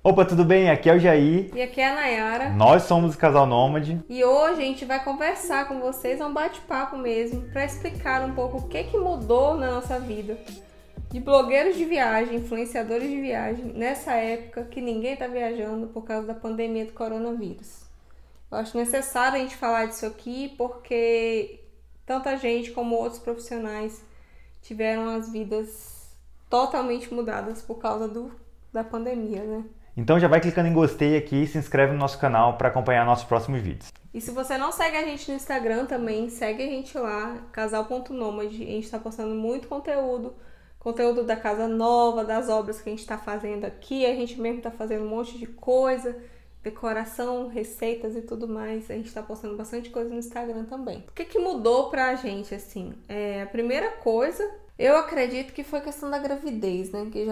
Opa, tudo bem? Aqui é o Jair. E aqui é a Nayara. Nós somos o Casal Nômade. E hoje a gente vai conversar com vocês, um bate-papo mesmo, para explicar um pouco o que mudou na nossa vida. De blogueiros de viagem, influenciadores de viagem, nessa época que ninguém tá viajando por causa da pandemia do coronavírus. Eu acho necessário a gente falar disso aqui porque tanta gente como outros profissionais tiveram as vidas totalmente mudadas por causa da pandemia, né? Então já vai clicando em gostei aqui e se inscreve no nosso canal para acompanhar nossos próximos vídeos. E se você não segue a gente no Instagram também, segue a gente lá, casal.nomade. A gente está postando muito conteúdo da casa nova, das obras que a gente está fazendo aqui. A gente mesmo está fazendo um monte de coisa, decoração, receitas e tudo mais. A gente está postando bastante coisa no Instagram também. O que mudou pra gente, assim? A primeira coisa, eu acredito que foi questão da gravidez, né? Que já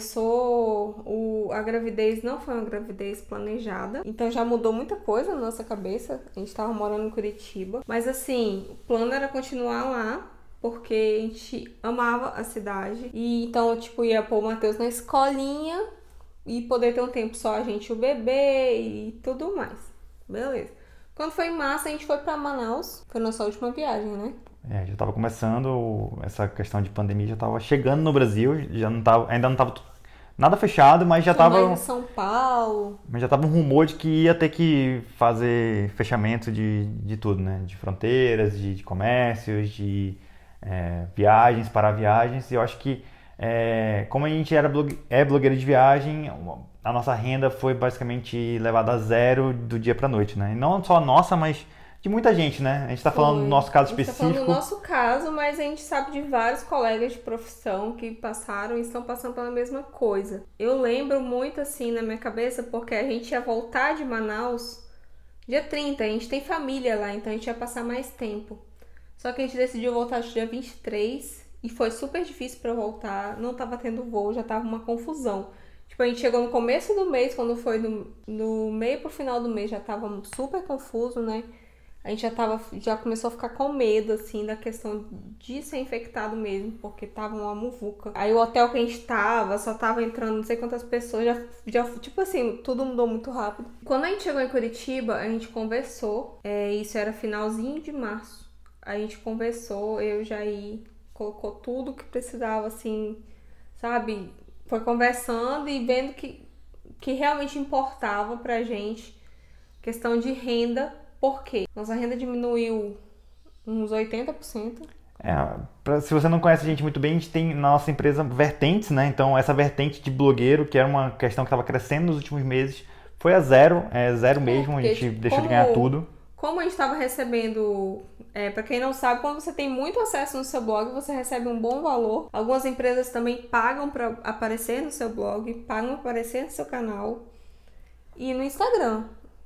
começou, a gravidez não foi uma gravidez planejada, então já mudou muita coisa na nossa cabeça. A gente tava morando em Curitiba, mas assim, o plano era continuar lá, porque a gente amava a cidade. E então, ia pôr o Matheus na escolinha e poder ter um tempo só a gente e o bebê e tudo mais. Beleza. Quando foi em março, a gente foi pra Manaus. Foi nossa última viagem, né? Já estava começando, essa questão de pandemia já estava chegando no Brasil, ainda não estava nada fechado, mas já estava em São Paulo. Mas já estava um rumor de que ia ter que fazer fechamento de tudo, né? De fronteiras, de comércios, de viagens, para viagens. E eu acho que, como a gente é blogueiro de viagem, a nossa renda foi basicamente levada a zero do dia para a noite, né? E não só a nossa, mas de muita gente, né? A gente está falando do nosso caso específico. A gente está falando do nosso caso, mas a gente sabe de vários colegas de profissão que passaram e estão passando pela mesma coisa. Eu lembro muito assim na minha cabeça, porque a gente ia voltar de Manaus dia 30, a gente tem família lá, então a gente ia passar mais tempo. Só que a gente decidiu voltar no dia 23 e foi super difícil para voltar, não tava tendo voo, já tava uma confusão. A gente chegou no começo do mês, quando foi no meio pro final do mês, já tava super confuso, né? A gente já começou a ficar com medo, assim, da questão de ser infectado mesmo, porque tava uma muvuca. Aí o hotel que a gente tava, só tava entrando não sei quantas pessoas, tipo assim, tudo mudou muito rápido. Quando a gente chegou em Curitiba, a gente conversou, isso era finalzinho de março. A gente conversou, eu já colocou tudo que precisava, assim, sabe? Foi conversando e vendo que realmente importava pra gente questão de renda. Por quê? Nossa renda diminuiu uns 80%. Se você não conhece a gente muito bem, a gente tem na nossa empresa vertentes, né? Então essa vertente de blogueiro, que era uma questão que estava crescendo nos últimos meses, foi a zero, zero mesmo, porque, a gente deixou de ganhar tudo. Como a gente estava recebendo, para quem não sabe, quando você tem muito acesso no seu blog, você recebe um bom valor. Algumas empresas também pagam para aparecer no seu blog, pagam para aparecer no seu canal e no Instagram.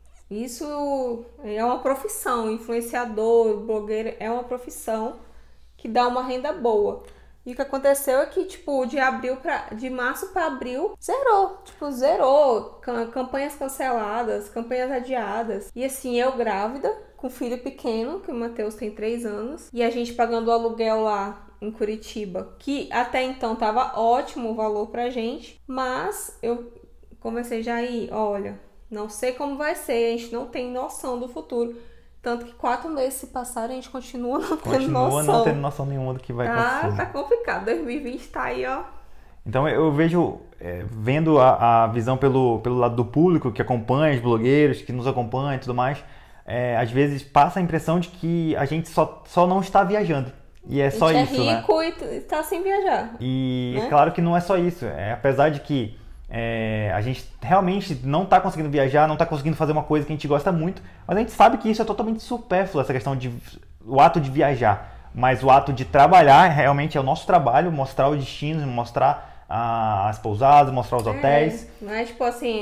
Isso é uma profissão, influenciador, blogueiro, é uma profissão que dá uma renda boa. E o que aconteceu é que, de março para abril, zerou. Campanhas canceladas, campanhas adiadas. E assim, eu grávida, com filho pequeno, que o Matheus tem 3 anos, e a gente pagando o aluguel lá em Curitiba, que até então tava ótimo o valor pra gente, mas eu comecei já aí, olha, não sei como vai ser, a gente não tem noção do futuro. Tanto que 4 meses se passaram, a gente continua não tendo noção. Continua não tendo noção nenhuma do que vai acontecer. Tá complicado, 2020 tá aí, ó. Então eu vejo, vendo a visão pelo lado do público, que acompanha os blogueiros, que nos acompanha e tudo mais, às vezes passa a impressão de que a gente só não está viajando. E é só isso, né? A gente é rico e está sem viajar. E né? Claro que não é só isso. Apesar de que a gente realmente não está conseguindo viajar, não está conseguindo fazer uma coisa que a gente gosta muito, mas a gente sabe que isso é totalmente supérfluo, essa questão o ato de viajar. Mas o ato de trabalhar realmente é o nosso trabalho, mostrar o destino, mostrar as pousadas, mostrar os hotéis. Mas,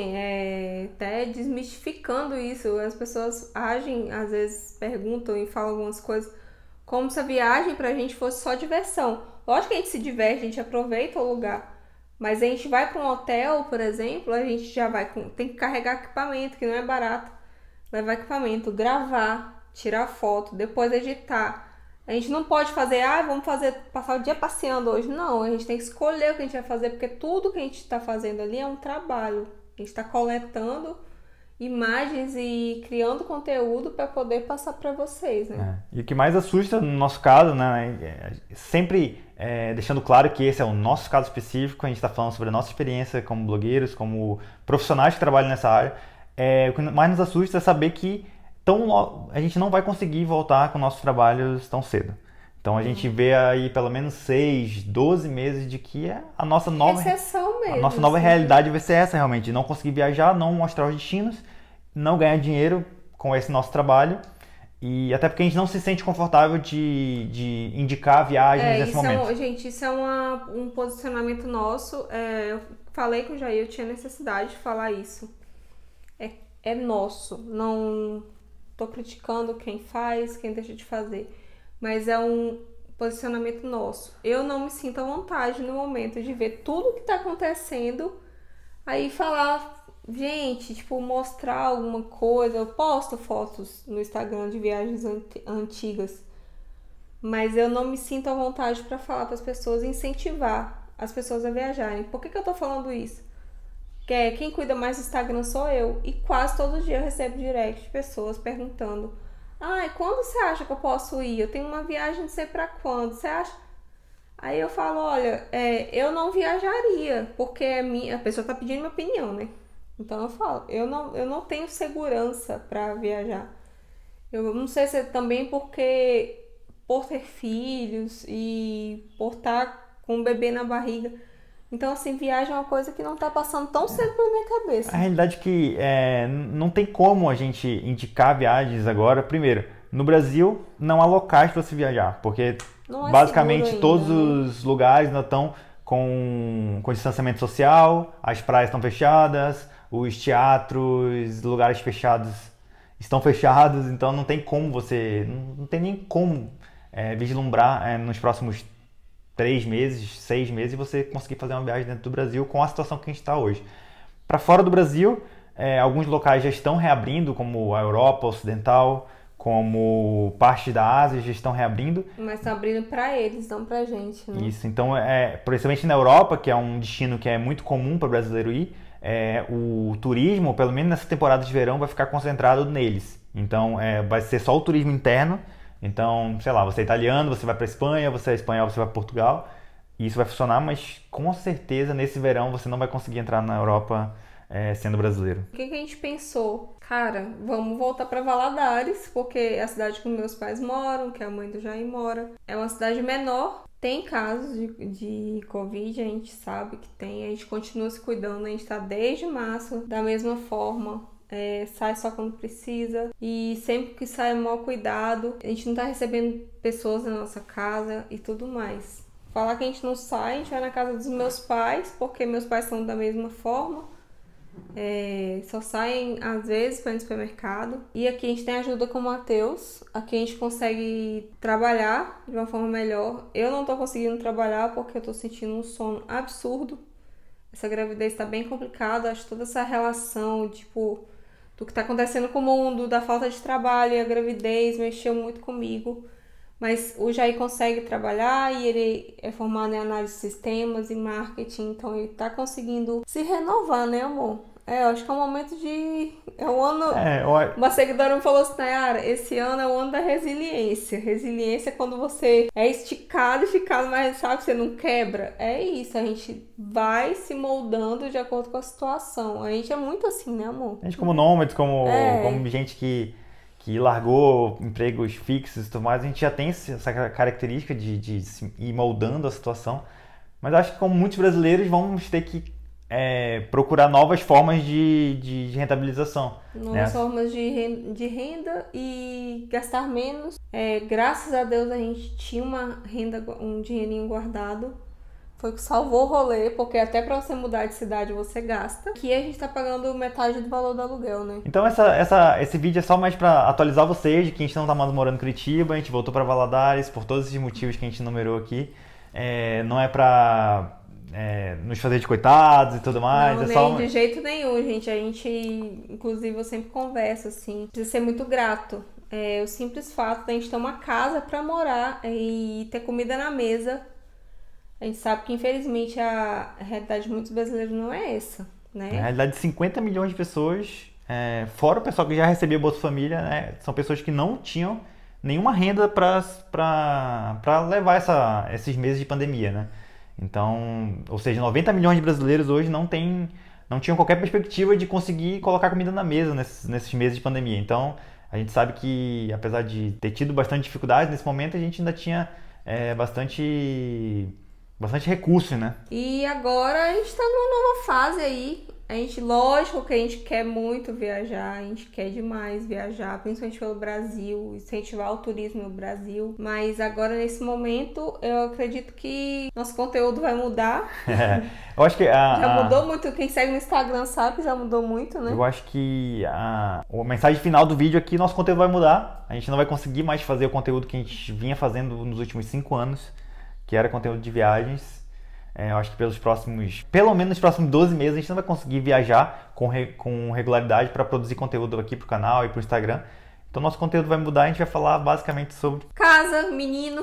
até desmistificando isso, as pessoas agem, às vezes perguntam e falam algumas coisas, como se a viagem pra gente fosse só diversão. Lógico que a gente se diverte, a gente aproveita o lugar. Mas a gente vai para um hotel, por exemplo, a gente já tem que carregar equipamento, que não é barato. Levar equipamento, gravar, tirar foto, depois editar. A gente não pode fazer, passar o dia passeando hoje. Não, a gente tem que escolher o que a gente vai fazer, porque tudo que a gente está fazendo ali é um trabalho. A gente está coletando imagens e criando conteúdo para poder passar para vocês, né? E o que mais assusta no nosso caso, né, sempre deixando claro que esse é o nosso caso específico, a gente está falando sobre a nossa experiência como blogueiros, como profissionais que trabalham nessa área. O que mais nos assusta é saber que a gente não vai conseguir voltar com nossos trabalhos tão cedo. Então a gente vê aí pelo menos 6, 12 meses de que a nossa nova, exceção mesmo, a nossa nova realidade vai ser essa realmente, de não conseguir viajar, não mostrar os destinos, não ganhar dinheiro com esse nosso trabalho, e até porque a gente não se sente confortável de indicar viagens nesse momento. Gente, isso é um posicionamento nosso. Eu falei com o Jair, eu tinha necessidade de falar isso. É nosso, não tô criticando quem faz, quem deixa de fazer, mas é um posicionamento nosso. Eu não me sinto à vontade no momento de ver tudo que tá acontecendo, aí falar, gente, tipo, mostrar alguma coisa. Eu posto fotos no Instagram de viagens antigas, mas eu não me sinto à vontade para falar para as pessoas, incentivar as pessoas a viajarem. Por que eu tô falando isso? Quem cuida mais do Instagram sou eu, e quase todo dia eu recebo direct de pessoas perguntando: quando você acha que eu posso ir? Eu tenho uma viagem, não sei pra quando, você acha? Aí eu falo, olha, eu não viajaria, porque a pessoa tá pedindo minha opinião, né? Então eu falo, eu não tenho segurança pra viajar. Eu não sei se é também porque por ter filhos e por estar com um bebê na barriga. Então, assim, viagem é uma coisa que não tá passando tão cedo pela minha cabeça. A realidade é que não tem como a gente indicar viagens agora. Primeiro, no Brasil não há locais para se viajar, porque basicamente ainda, todos os lugares ainda estão com distanciamento social, as praias estão fechadas, os teatros, lugares fechados estão fechados, então não tem como não tem nem como vislumbrar nos próximos 3 meses, 6 meses, e você conseguir fazer uma viagem dentro do Brasil com a situação que a gente está hoje. Para fora do Brasil, alguns locais já estão reabrindo, como a Europa Ocidental, como parte da Ásia já estão reabrindo. Mas estão abrindo para eles, não para a gente, né? Isso, então, principalmente na Europa, que é um destino que é muito comum para o brasileiro ir, o turismo, pelo menos nessa temporada de verão, vai ficar concentrado neles. Então, vai ser só o turismo interno. Então, sei lá, você é italiano, você vai para Espanha, você é espanhol, você vai para Portugal, e isso vai funcionar, mas com certeza nesse verão você não vai conseguir entrar na Europa sendo brasileiro. O que a gente pensou? Cara, vamos voltar para Valadares, porque é a cidade que meus pais moram, que a mãe do Jair mora. É uma cidade menor, tem casos de Covid, a gente sabe que tem, a gente continua se cuidando, a gente tá desde março da mesma forma. Sai só quando precisa, e sempre que sai é mal cuidado. A gente não tá recebendo pessoas na nossa casa e tudo mais. Falar que a gente não sai, a gente vai na casa dos meus pais, porque meus pais são da mesma forma. Só saem às vezes para ir no supermercado. E aqui a gente tem ajuda com o Matheus. Aqui a gente consegue trabalhar de uma forma melhor. Eu não tô conseguindo trabalhar porque eu tô sentindo um sono absurdo. Essa gravidez tá bem complicada. Acho que toda essa relação, tipo, do que tá acontecendo com o mundo, da falta de trabalho e a gravidez mexeu muito comigo. Mas o Jair consegue trabalhar e ele é formado em análise de sistemas e marketing, então ele tá conseguindo se renovar, né, amor? Eu acho que é um momento de... É um ano... Uma seguidora me falou assim, Nayara, esse ano é o ano da resiliência. Resiliência é quando você é esticado e ficado, mas sabe, você não quebra. É isso, a gente vai se moldando de acordo com a situação. A gente é muito assim, né, amor? A gente como nômades, como gente que largou empregos fixos e tudo mais, a gente já tem essa característica de se ir moldando a situação. Mas acho que como muitos brasileiros vamos ter que procurar novas formas de rentabilização. Novas formas de renda e gastar menos. Graças a Deus a gente tinha um dinheirinho guardado. Foi o que salvou o rolê, porque até pra você mudar de cidade você gasta. Aqui a gente tá pagando metade do valor do aluguel, né? Então esse vídeo é só mais pra atualizar vocês de que a gente não tá mais morando em Curitiba, a gente voltou pra Valadares por todos esses motivos que a gente enumerou aqui. Não é pra nos fazer de coitados e tudo mais. Não, de jeito nenhum, gente. A gente, inclusive, eu sempre converso, assim, precisa ser muito grato. O simples fato da gente ter uma casa pra morar e ter comida na mesa. A gente sabe que, infelizmente, a realidade de muitos brasileiros não é essa. né? Na realidade, 50 milhões de pessoas, fora o pessoal que já recebia Bolsa Família, né, são pessoas que não tinham nenhuma renda para levar esses meses de pandemia, né? Então, ou seja, 90 milhões de brasileiros hoje não tinham qualquer perspectiva de conseguir colocar comida na mesa nesses meses de pandemia. Então, a gente sabe que, apesar de ter tido bastante dificuldade nesse momento, a gente ainda tinha bastante recursos, né? E agora a gente tá numa nova fase aí. Lógico que a gente quer muito viajar, a gente quer demais viajar, principalmente pelo Brasil, incentivar o turismo no Brasil. Mas agora, nesse momento, eu acredito que nosso conteúdo vai mudar. Eu acho que já mudou muito, quem segue no Instagram sabe que já mudou muito, né? Eu acho que a mensagem final do vídeo aqui, nosso conteúdo vai mudar. A gente não vai conseguir mais fazer o conteúdo que a gente vinha fazendo nos últimos 5 anos, que era conteúdo de viagens. Eu acho que pelo menos nos próximos 12 meses, a gente não vai conseguir viajar com regularidade para produzir conteúdo aqui pro canal e pro Instagram. Então, nosso conteúdo vai mudar, a gente vai falar basicamente sobre casa, menino.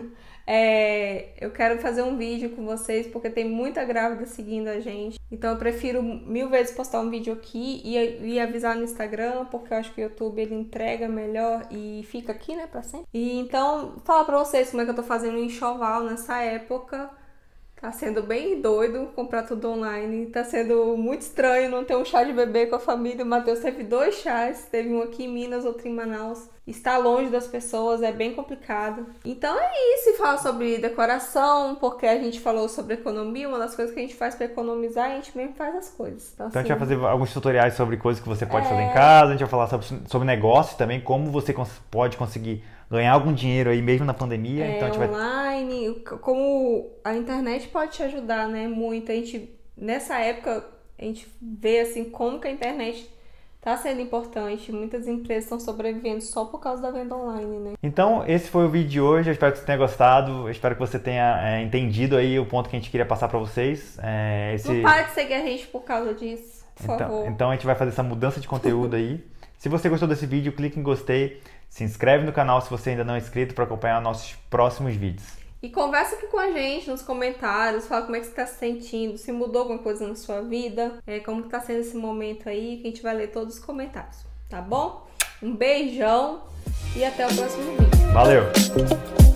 Eu quero fazer um vídeo com vocês porque tem muita grávida seguindo a gente. Então eu prefiro 1000 vezes postar um vídeo aqui e avisar no Instagram, porque eu acho que o YouTube ele entrega melhor e fica aqui, né, pra sempre. E então, falar pra vocês como é que eu tô fazendo um enxoval nessa época. Tá sendo bem doido comprar tudo online. Tá sendo muito estranho não ter um chá de bebê com a família. O Matheus teve 2 chás. Teve um aqui em Minas, outro em Manaus. Está longe das pessoas, é bem complicado. Então é isso. E fala sobre decoração, porque a gente falou sobre economia. Uma das coisas que a gente faz para economizar, a gente mesmo faz as coisas. Então, a gente vai fazer alguns tutoriais sobre coisas que você pode fazer em casa. A gente vai falar sobre negócios também, como você pode conseguir ganhar algum dinheiro aí mesmo na pandemia. Então a gente online, como a internet pode te ajudar, né? Muito. Nessa época, a gente vê assim como que a internet tá sendo importante. Muitas empresas estão sobrevivendo só por causa da venda online, né? Então, esse foi o vídeo de hoje. Eu espero que você tenha gostado. Eu espero que você tenha entendido aí o ponto que a gente queria passar para vocês. Não para de seguir a gente por causa disso, por favor. Então, a gente vai fazer essa mudança de conteúdo aí. Se você gostou desse vídeo, clique em gostei. Se inscreve no canal se você ainda não é inscrito para acompanhar nossos próximos vídeos. E conversa aqui com a gente nos comentários, fala como é que você está se sentindo, se mudou alguma coisa na sua vida, como está sendo esse momento aí, que a gente vai ler todos os comentários, tá bom? Um beijão e até o próximo vídeo. Valeu!